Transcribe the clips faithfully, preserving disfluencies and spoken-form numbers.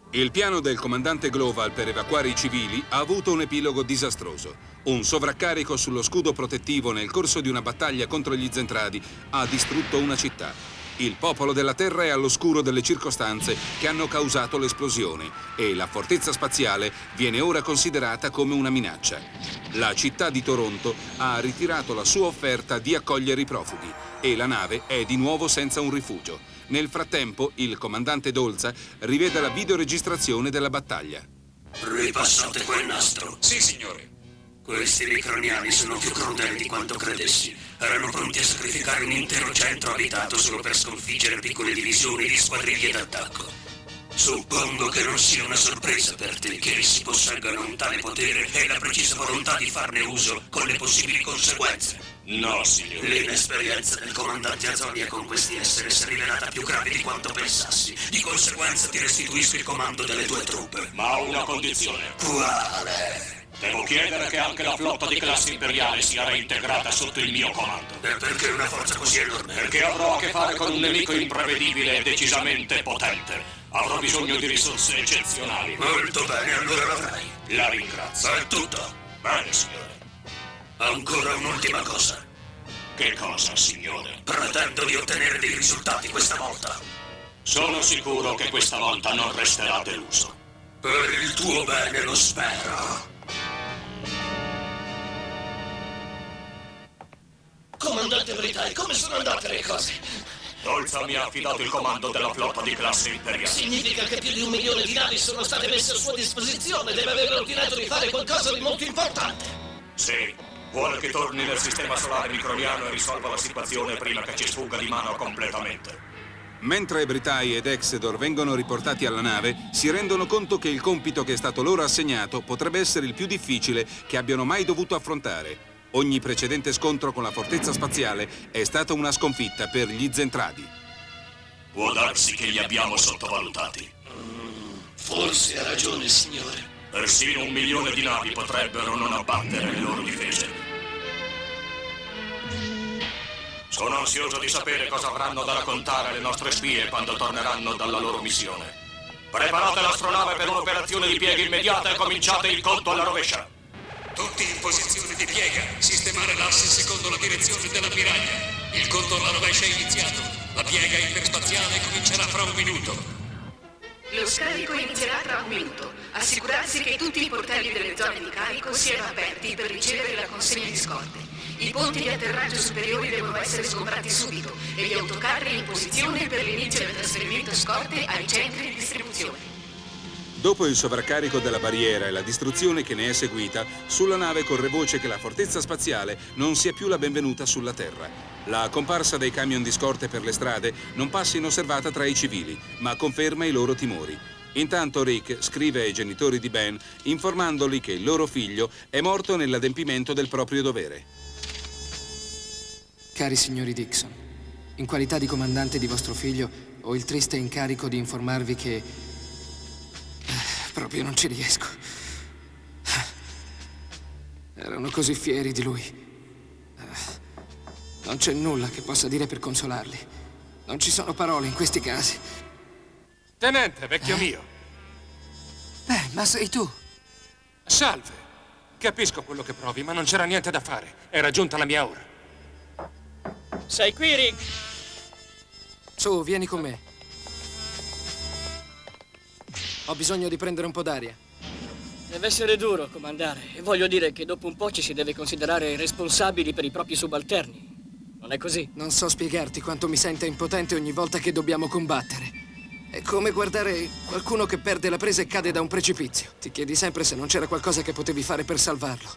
Il piano del comandante Global per evacuare i civili ha avuto un epilogo disastroso. Un sovraccarico sullo scudo protettivo nel corso di una battaglia contro gli Zentradi ha distrutto una città. Il popolo della Terra è all'oscuro delle circostanze che hanno causato l'esplosione e la fortezza spaziale viene ora considerata come una minaccia. La città di Toronto ha ritirato la sua offerta di accogliere i profughi e la nave è di nuovo senza un rifugio. Nel frattempo, il comandante Dolza rivede la videoregistrazione della battaglia. Ripassate quel nastro. Sì, signore. Questi microniani sono più crudeli di quanto credessi. Erano pronti a sacrificare un intero centro abitato solo per sconfiggere piccole divisioni di squadriglie d'attacco. Suppongo che non sia una sorpresa per te che essi posseggano un tale potere e la precisa volontà di farne uso con le possibili conseguenze. No, signore. L'inesperienza del comandante Azonia con questi esseri si è rivelata più grave di quanto pensassi. Di conseguenza ti restituisco il comando delle tue truppe. Ma ho una condizione. Quale? Devo chiedere che anche la flotta di classe imperiale sia reintegrata sotto il mio comando. E perché una forza così enorme? Perché avrò a che fare con un nemico imprevedibile e decisamente potente. Avrò bisogno di risorse eccezionali. Molto bene, allora l'avrai. La ringrazio. È tutto. Bene, signore. Ancora un'ultima cosa. Che cosa, signore? Pretendo di ottenere dei risultati questa volta. Sono sicuro che questa volta non resterà deluso. Per il tuo bene lo spero. Comandante Britai, come sono andate le cose? Dolza mi ha affidato il comando della flotta di classe imperiale. Significa che più di un milione di navi sono state messe a sua disposizione. Deve aver ordinato di fare qualcosa di molto importante. Sì, vuole che torni nel sistema solare microniano e risolva la situazione prima che ci sfugga di mano completamente. Mentre Britai ed Exedor vengono riportati alla nave, si rendono conto che il compito che è stato loro assegnato potrebbe essere il più difficile che abbiano mai dovuto affrontare. Ogni precedente scontro con la fortezza spaziale è stata una sconfitta per gli Zentradi. Può darsi che li abbiamo sottovalutati. Mm, forse ha ragione, signore. Persino un milione di navi potrebbero non abbattere le loro difese. Sono ansioso di sapere cosa avranno da raccontare le nostre spie quando torneranno dalla loro missione. Preparate l'astronave per un'operazione di piega immediata e cominciate il conto alla rovescia. Tutti in posizione di piega. Sistemare l'asse secondo la direzione dell'ammiraglia. Il conto alla rovescia è iniziato. La piega interspaziale comincerà fra un minuto. Lo scarico inizierà tra un minuto. Assicurarsi che tutti i portelli delle zone di carico siano aperti per ricevere la consegna di scorte. I ponti di atterraggio superiori devono essere sgombrati subito e gli autocarri in posizione per l'inizio del trasferimento scorte ai centri di distribuzione. Dopo il sovraccarico della barriera e la distruzione che ne è seguita, sulla nave corre voce che la fortezza spaziale non sia più la benvenuta sulla Terra. La comparsa dei camion di scorte per le strade non passa inosservata tra i civili, ma conferma i loro timori. Intanto Rick scrive ai genitori di Ben informandoli che il loro figlio è morto nell'adempimento del proprio dovere. Cari signori Dixon, in qualità di comandante di vostro figlio ho il triste incarico di informarvi che proprio non ci riesco. Erano così fieri di lui. Non c'è nulla che possa dire per consolarli. Non ci sono parole in questi casi. Tenente, vecchio eh? mio. Beh, ma sei tu. Salve. Capisco quello che provi, ma non c'era niente da fare. Era giunta la mia ora. Sei qui, Rick? Su, vieni con me. Ho bisogno di prendere un po' d'aria. Deve essere duro comandare. E voglio dire che dopo un po' ci si deve considerare responsabili per i propri subalterni. Non è così? Non so spiegarti quanto mi senta impotente ogni volta che dobbiamo combattere. È come guardare qualcuno che perde la presa e cade da un precipizio. Ti chiedi sempre se non c'era qualcosa che potevi fare per salvarlo.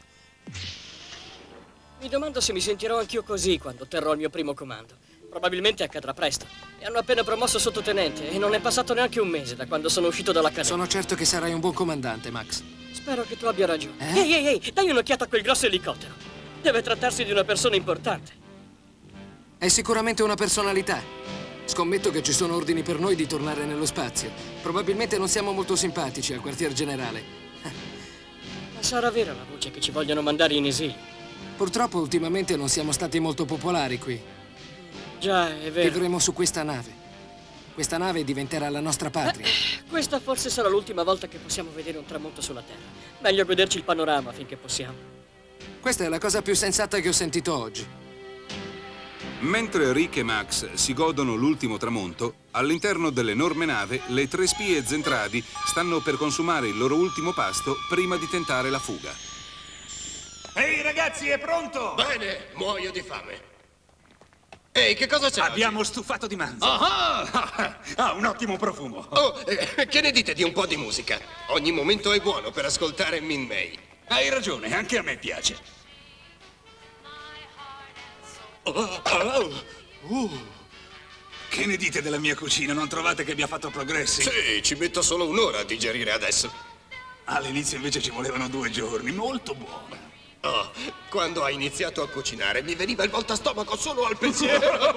Mi domando se mi sentirò anch'io così quando terrò il mio primo comando. Probabilmente accadrà presto. Mi hanno appena promosso sottotenente e non è passato neanche un mese da quando sono uscito dall'accademia. Sono certo che sarai un buon comandante, Max. Spero che tu abbia ragione. Eh? Ehi, ehi, ehi, dai un'occhiata a quel grosso elicottero. Deve trattarsi di una persona importante. È sicuramente una personalità. Scommetto che ci sono ordini per noi di tornare nello spazio. Probabilmente non siamo molto simpatici al quartier generale. Ma sarà vera la voce che ci vogliono mandare in esilio? Purtroppo ultimamente non siamo stati molto popolari qui. Già, è vero. Vivremo su questa nave. Questa nave diventerà la nostra patria. Eh, questa forse sarà l'ultima volta che possiamo vedere un tramonto sulla Terra. Meglio goderci il panorama finché possiamo. Questa è la cosa più sensata che ho sentito oggi. Mentre Rick e Max si godono l'ultimo tramonto, all'interno dell'enorme nave le tre spie Zentradi stanno per consumare il loro ultimo pasto prima di tentare la fuga. Ehi ragazzi, è pronto? Bene, muoio di fame. Ehi, che cosa c'è? Abbiamo stufato di manzo. Ah, ha un ottimo profumo. Oh, eh, che ne dite di un po' di musica? Ogni momento è buono per ascoltare Min May. Hai ragione, anche a me piace. Oh, oh, uh. Che ne dite della mia cucina? Non trovate che abbia fatto progressi? Sì, ci metto solo un'ora a digerire adesso. All'inizio invece ci volevano due giorni, molto buona. Oh, quando hai iniziato a cucinare mi veniva il voltastomaco solo al pensiero.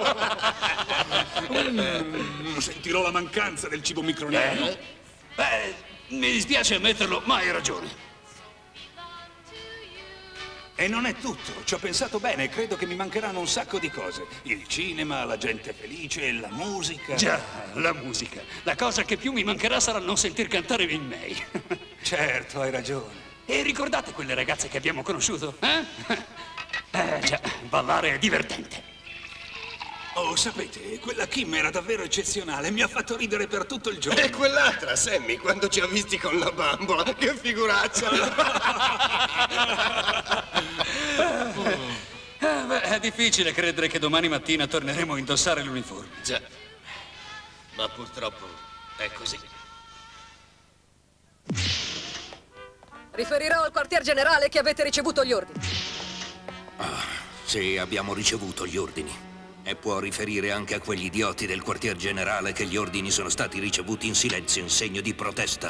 mm, sentirò la mancanza del cibo microniano. Eh? Beh, mi dispiace ammetterlo, ma hai ragione. E non è tutto, ci ho pensato bene, credo che mi mancheranno un sacco di cose. Il cinema, la gente felice, la musica. Già, la musica. La cosa che più mi mancherà sarà non sentir cantare Min May. Certo, hai ragione. E ricordate quelle ragazze che abbiamo conosciuto? Eh? Eh già, ballare è divertente. Oh, sapete, quella Kim era davvero eccezionale, mi ha fatto ridere per tutto il giorno. E quell'altra, Sammy, quando ci ha visti con la bambola, che figuraccia! Eh, beh, è difficile credere che domani mattina torneremo a indossare l'uniforme. Già, ma purtroppo è così. Riferirò al quartier generale che avete ricevuto gli ordini. Ah, sì, abbiamo ricevuto gli ordini. E può riferire anche a quegli idioti del quartier generale che gli ordini sono stati ricevuti in silenzio in segno di protesta.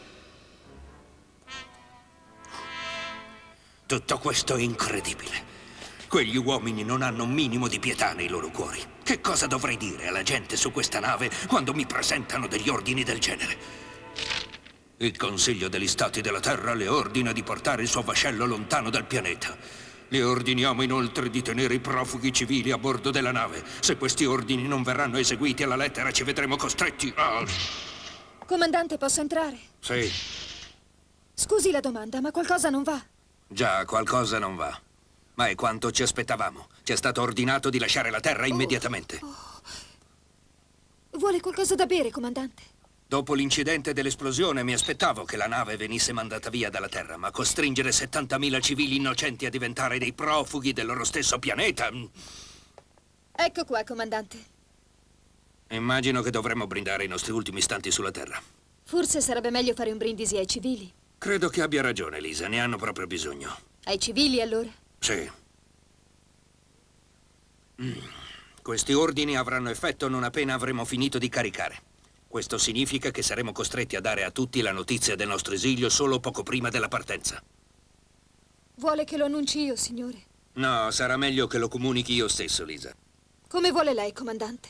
Tutto questo è incredibile. Quegli uomini non hanno un minimo di pietà nei loro cuori. Che cosa dovrei dire alla gente su questa nave quando mi presentano degli ordini del genere? Il Consiglio degli Stati della Terra le ordina di portare il suo vascello lontano dal pianeta. Le ordiniamo inoltre di tenere i profughi civili a bordo della nave. Se questi ordini non verranno eseguiti alla lettera, ci vedremo costretti a... Comandante, posso entrare? Sì. Scusi la domanda, ma qualcosa non va. Già, qualcosa non va. Ma è quanto ci aspettavamo. Ci è stato ordinato di lasciare la Terra immediatamente. Oh. Oh. Vuole qualcosa da bere, comandante? Dopo l'incidente dell'esplosione mi aspettavo che la nave venisse mandata via dalla Terra, ma costringere settantamila civili innocenti a diventare dei profughi del loro stesso pianeta... Ecco qua, comandante. Immagino che dovremmo brindare i nostri ultimi istanti sulla Terra. Forse sarebbe meglio fare un brindisi ai civili. Credo che abbia ragione, Lisa. Ne hanno proprio bisogno. Ai civili, allora? Sì. Mm. Questi ordini avranno effetto non appena avremo finito di caricare. Questo significa che saremo costretti a dare a tutti la notizia del nostro esilio solo poco prima della partenza. Vuole che lo annunci io, signore? No, sarà meglio che lo comunichi io stesso, Lisa. Come vuole lei, comandante?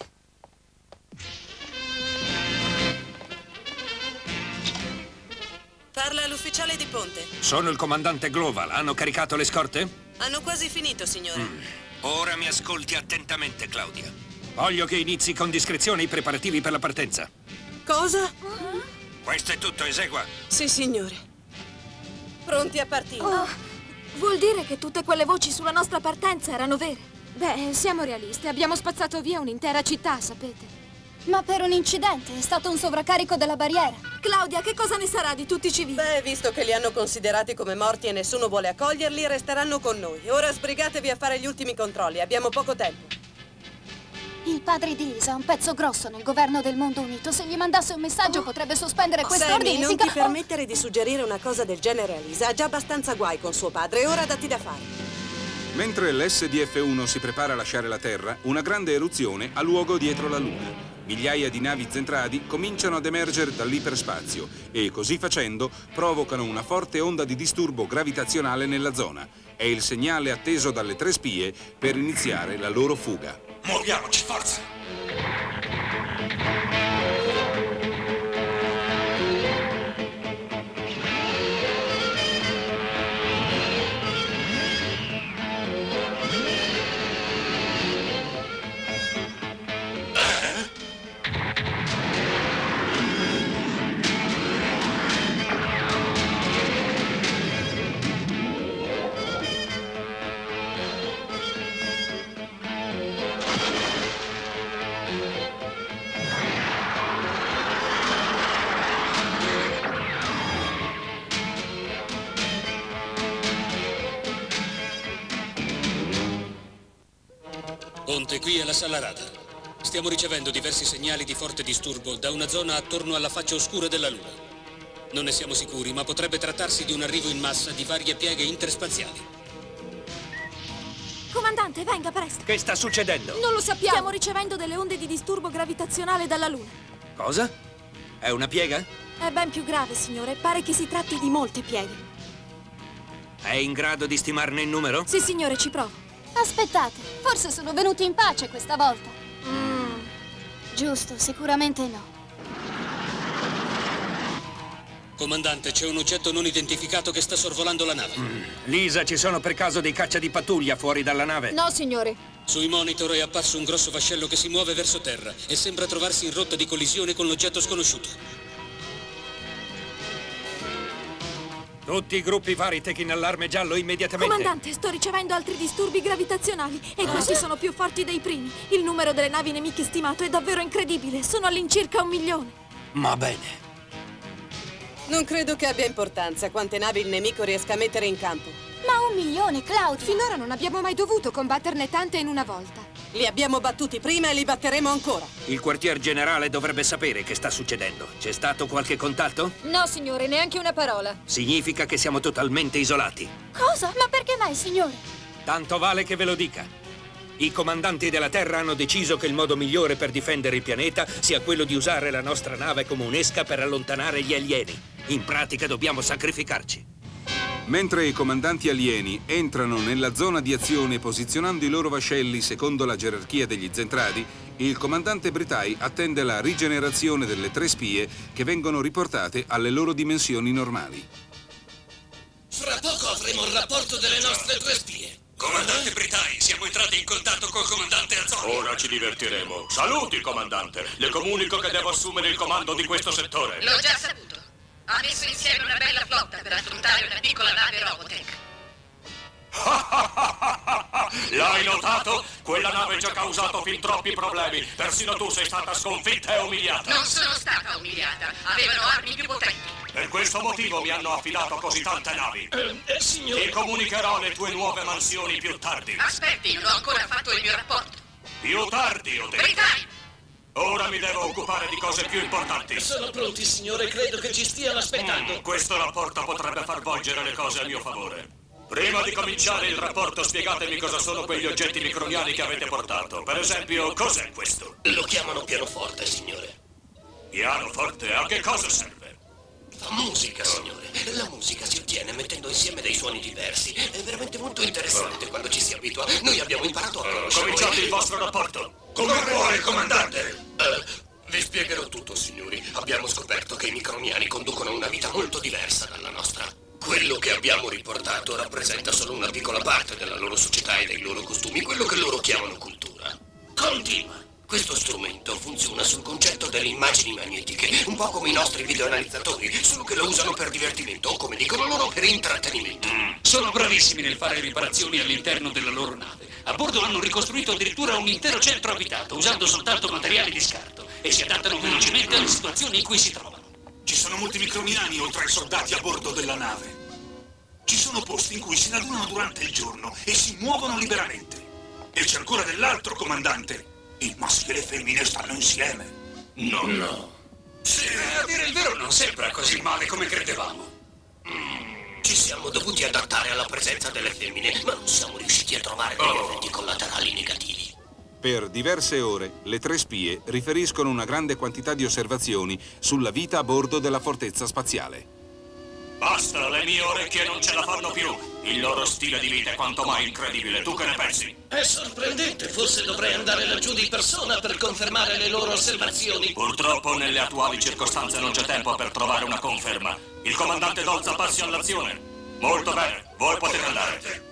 Parla l'ufficiale di ponte. Sono il comandante Global. Hanno caricato le scorte? Hanno quasi finito, signore. Mm. Ora mi ascolti attentamente, Claudia. Voglio che inizi con discrezione i preparativi per la partenza. Cosa? Questo è tutto, esegua. Sì, signore. Pronti a partire. Oh, vuol dire che tutte quelle voci sulla nostra partenza erano vere? Beh, siamo realisti. Abbiamo spazzato via un'intera città, sapete. Ma per un incidente, è stato un sovraccarico della barriera. Claudia, che cosa ne sarà di tutti i civili? Beh, visto che li hanno considerati come morti e nessuno vuole accoglierli, resteranno con noi. Ora sbrigatevi a fare gli ultimi controlli, abbiamo poco tempo. Il padre di Lisa è un pezzo grosso nel governo del mondo unito. Se gli mandasse un messaggio oh. potrebbe sospendere oh, questo Sammy, ordine. non ti permettere di suggerire una cosa del genere a Lisa. Ha già abbastanza guai con suo padre e ora datti da fare. Mentre l'S D F uno si prepara a lasciare la Terra, una grande eruzione ha luogo dietro la Luna. Migliaia di navi Zentradi cominciano ad emergere dall'iperspazio e, così facendo, provocano una forte onda di disturbo gravitazionale nella zona. È il segnale atteso dalle tre spie per iniziare la loro fuga. Muoviamoci, forza! Ponte, qui è la sala radar. Stiamo ricevendo diversi segnali di forte disturbo da una zona attorno alla faccia oscura della Luna. Non ne siamo sicuri, ma potrebbe trattarsi di un arrivo in massa di varie pieghe interspaziali. Comandante, venga presto. Che sta succedendo? Non lo sappiamo. Stiamo ricevendo delle onde di disturbo gravitazionale dalla Luna. Cosa? È una piega? È ben più grave, signore. Pare che si tratti di molte pieghe. È in grado di stimarne il numero? Sì, signore, ci provo. Aspettate, forse sono venuti in pace questa volta. Mm. Giusto, sicuramente no. Comandante, c'è un oggetto non identificato che sta sorvolando la nave. Mm. Lisa, ci sono per caso dei caccia di pattuglia fuori dalla nave? No, signore. Sui monitor è apparso un grosso vascello che si muove verso terra e sembra trovarsi in rotta di collisione con l'oggetto sconosciuto. Tutti i gruppi Varitech in allarme giallo immediatamente. Comandante, sto ricevendo altri disturbi gravitazionali e questi sono più forti dei primi. Il numero delle navi nemiche stimato è davvero incredibile. Sono all'incirca un milione. Ma bene. Non credo che abbia importanza quante navi il nemico riesca a mettere in campo. Ma un milione, Claudia! Finora non abbiamo mai dovuto combatterne tante in una volta. Li abbiamo battuti prima e li batteremo ancora. Il quartier generale dovrebbe sapere che sta succedendo. C'è stato qualche contatto? No, signore, neanche una parola. Significa che siamo totalmente isolati. Cosa? Ma perché mai, signore? Tanto vale che ve lo dica. I comandanti della Terra hanno deciso che il modo migliore per difendere il pianeta sia quello di usare la nostra nave come un'esca per allontanare gli alieni. In pratica dobbiamo sacrificarci. Mentre i comandanti alieni entrano nella zona di azione posizionando i loro vascelli secondo la gerarchia degli Zentradi, il comandante Britai attende la rigenerazione delle tre spie che vengono riportate alle loro dimensioni normali. Fra poco avremo il rapporto delle nostre tre spie. Comandante Britai, siamo entrati in contatto col comandante Azzoni. Ora ci divertiremo. Saluti, comandante. Le comunico che devo assumere il comando di questo settore. L'ho già saputo. Ha messo insieme una bella flotta per affrontare una piccola nave Robotech. L'hai notato? Quella nave ci ha causato fin troppi problemi. Persino tu sei stata sconfitta e umiliata. Non sono stata umiliata. Avevano armi più potenti. Per questo motivo mi hanno affidato così tante navi. Eh, eh, signore. Ti comunicherò le tue nuove mansioni più tardi. Aspetti, non ho ancora fatto il mio rapporto. Più tardi, ho detto. Britai! Ora mi devo occupare di cose più importanti. Sono pronti, signore. Credo che ci stiano aspettando. Mm, questo rapporto potrebbe far volgere le cose a mio favore. Prima di cominciare il rapporto, spiegatemi cosa sono quegli oggetti microniani che avete portato. Per esempio, cos'è questo? Lo chiamano pianoforte, signore. Pianoforte? A che cosa serve? Fa musica, signore. La musica si ottiene mettendo insieme dei suoni diversi. È veramente molto interessante quando ci si abitua. Noi abbiamo imparato a conoscere. Cominciate il vostro rapporto. Come vuole, comandante? Uh, vi spiegherò tutto, signori. Abbiamo scoperto che i microniani conducono una vita molto diversa dalla nostra. Quello che abbiamo riportato rappresenta solo una piccola parte della loro società e dei loro costumi, quello che loro chiamano cultura. Continua. Questo strumento funziona sul concetto delle immagini magnetiche, un po' come i nostri videoanalizzatori, solo che lo usano per divertimento, o come dicono loro, per intrattenimento. Mm. Sono bravissimi nel fare riparazioni all'interno della loro nave. A bordo hanno ricostruito addirittura un intero centro abitato, usando soltanto materiali di scarto, e si adattano velocemente alle situazioni in cui si trovano. Ci sono molti microniani oltre ai soldati a bordo della nave. Ci sono posti in cui si radunano durante il giorno e si muovono liberamente. E c'è ancora dell'altro, comandante. Il maschio e le femmine stanno insieme. No, no. Sì, a dire il vero non sembra così male come credevamo. Mm, ci siamo dovuti adattare alla presenza delle femmine, ma non siamo riusciti a trovare degli Oh. effetti collaterali negativi. Per diverse ore, le tre spie riferiscono una grande quantità di osservazioni sulla vita a bordo della fortezza spaziale. Basta, le mie orecchie non ce la fanno più. Il loro stile di vita è quanto mai incredibile. Tu che ne pensi? È sorprendente, forse dovrei andare laggiù di persona per confermare le loro osservazioni. Purtroppo nelle attuali circostanze non c'è tempo per trovare una conferma. Il comandante Dolza passi all'azione. Molto bene, voi potete andare.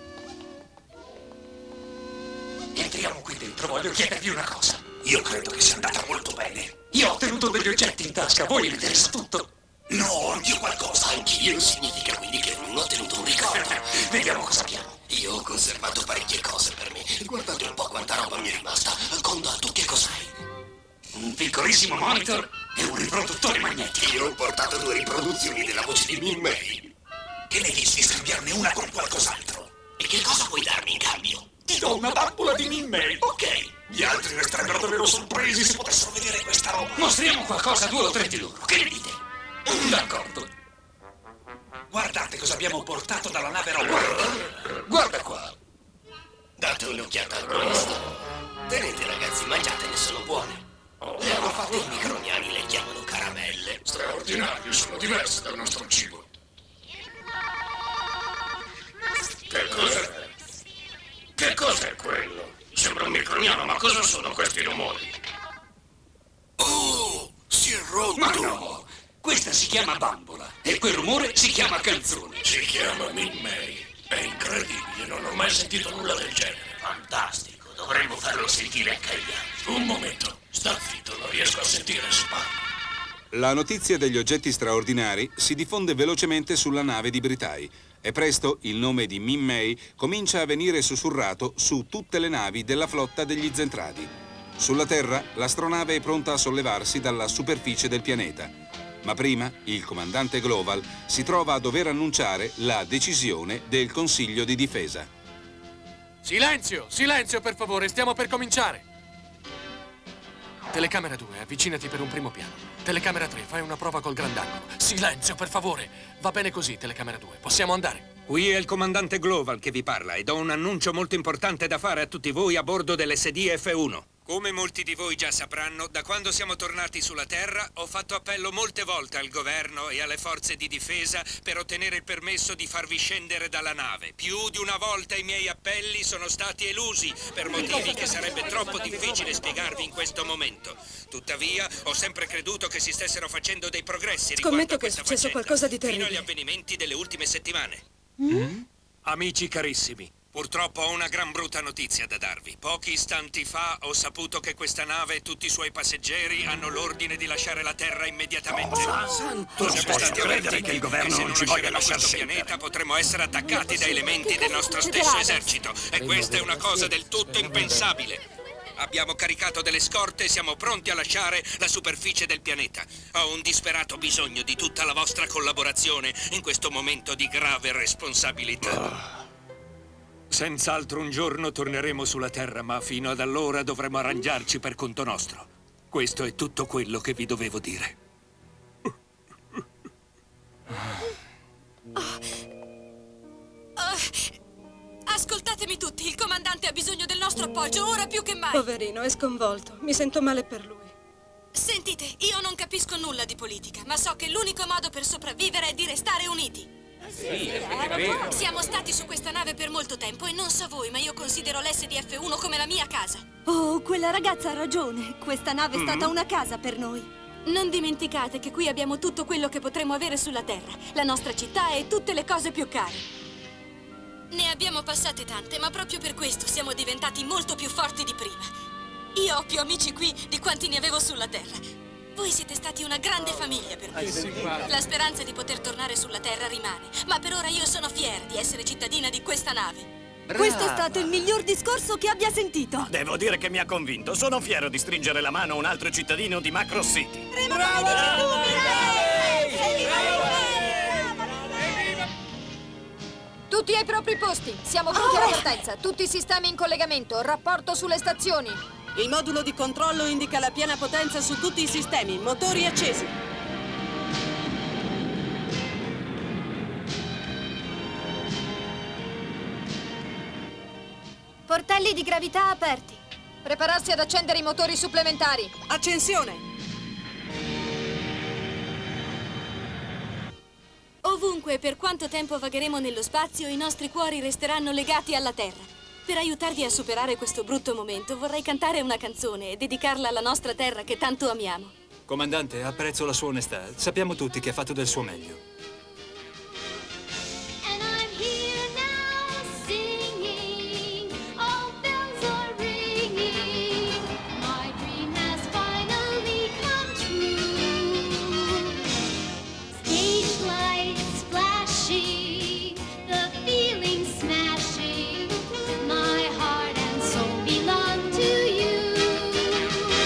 Entriamo qui dentro, voglio chiedervi una cosa. Io credo che sia andata molto bene. Io ho tenuto degli oggetti in tasca, a voi vi interessa tutto? No, anch'io qualcosa. Anch'io, significa quindi che ognuno ha tenuto un ricordo. Vediamo cosa abbiamo. Io ho conservato parecchie cose per me. Guardate un po' quanta roba mi è rimasta. Conda, tu che cos'hai? Un piccolissimo monitor e un riproduttore magnetico. Io ho portato due riproduzioni della voce di Min May. Che ne dici di scambiarne una con qualcos'altro? E che cosa puoi darmi in cambio? Ti do un una bambola di Min-May. Ok. Gli altri resterebbero davvero sorpresi se potessero vedere questa roba. Mostriamo qualcosa a due o tre di loro. Che ne dite? D'accordo. Guardate cosa abbiamo portato dalla nave Rover. Guarda qua. Date un'occhiata a questo. Tenete ragazzi, mangiatene, sono buone. Le hanno fatte i microniani, le chiamano caramelle. Straordinario, sono diverse dal nostro cibo. Che cos'è? Che cos'è quello? Sembra un microniano, ma cosa sono questi rumori? Oh, si è rotto! Ma no! Questa si chiama bambola e quel rumore si chiama canzone. Si chiama Min-May. È incredibile, non ho mai sentito nulla del genere. Fantastico, dovremmo farlo sentire anche agli altri. Un momento, sta zitto, non riesco a sentire se parla. La notizia degli oggetti straordinari si diffonde velocemente sulla nave di Britai e presto il nome di Min-May comincia a venire sussurrato su tutte le navi della flotta degli Zentradi. Sulla Terra l'astronave è pronta a sollevarsi dalla superficie del pianeta, ma prima il comandante Global si trova a dover annunciare la decisione del Consiglio di Difesa. Silenzio, silenzio per favore, stiamo per cominciare. Telecamera due, avvicinati per un primo piano. Telecamera tre, fai una prova col grandangolo. Silenzio, per favore. Va bene così, telecamera due. Possiamo andare? Qui è il comandante Global che vi parla ed ho un annuncio molto importante da fare a tutti voi a bordo dell'S D F uno. Come molti di voi già sapranno, da quando siamo tornati sulla Terra ho fatto appello molte volte al governo e alle forze di difesa per ottenere il permesso di farvi scendere dalla nave. Più di una volta i miei appelli sono stati elusi per motivi che sarebbe troppo difficile spiegarvi in questo momento. Tuttavia, ho sempre creduto che si stessero facendo dei progressi riguardo Scommetto a che è questa successo faccenda, qualcosa di fino terribile. agli avvenimenti delle ultime settimane. Mm? Amici carissimi, purtroppo ho una gran brutta notizia da darvi. Pochi istanti fa ho saputo che questa nave e tutti i suoi passeggeri hanno l'ordine di lasciare la Terra immediatamente. Oh, santo, Siamo posso stati credere avvertiti che il governo se non ci voglia lasceremo lasciar questo scendere. pianeta potremo essere attaccati da elementi del nostro stesso esercito. E questa è una cosa del tutto impensabile. Abbiamo caricato delle scorte e siamo pronti a lasciare la superficie del pianeta. Ho un disperato bisogno di tutta la vostra collaborazione in questo momento di grave responsabilità. Senz'altro un giorno torneremo sulla Terra, ma fino ad allora dovremo arrangiarci per conto nostro. Questo è tutto quello che vi dovevo dire. Uh, ascoltatemi tutti, il comandante ha bisogno del nostro appoggio, ora più che mai. Poverino, è sconvolto. Mi sento male per lui. Sentite, io non capisco nulla di politica, ma so che l'unico modo per sopravvivere è di restare uniti. Sì, è vero. Siamo stati su questa nave per molto tempo e non so voi, ma io considero l'S D F uno come la mia casa. Oh, quella ragazza ha ragione. Questa nave è stata una casa per noi. Non dimenticate che qui abbiamo tutto quello che potremo avere sulla Terra, la nostra città e tutte le cose più care. Ne abbiamo passate tante, ma proprio per questo siamo diventati molto più forti di prima. Io ho più amici qui di quanti ne avevo sulla Terra. Voi siete stati una grande famiglia per me. La speranza di poter tornare sulla Terra rimane, ma per ora io sono fiera di essere cittadina di questa nave. Brava. Questo è stato il miglior discorso che abbia sentito. Devo dire che mi ha convinto. Sono fiero di stringere la mano a un altro cittadino di Macross City. Bravo! Tutti ai propri posti. Siamo pronti alla partenza. Tutti i sistemi in collegamento. Rapporto sulle stazioni. Il modulo di controllo indica la piena potenza su tutti i sistemi. Motori accesi. Portelli di gravità aperti. Prepararsi ad accendere i motori supplementari. Accensione! Ovunque e per quanto tempo vagheremo nello spazio, i nostri cuori resteranno legati alla Terra. Per aiutarvi a superare questo brutto momento, vorrei cantare una canzone e dedicarla alla nostra terra che tanto amiamo. Comandante, apprezzo la sua onestà. Sappiamo tutti che ha fatto del suo meglio.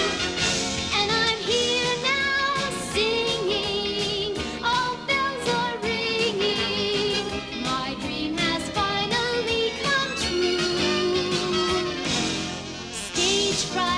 All bells are fish fry.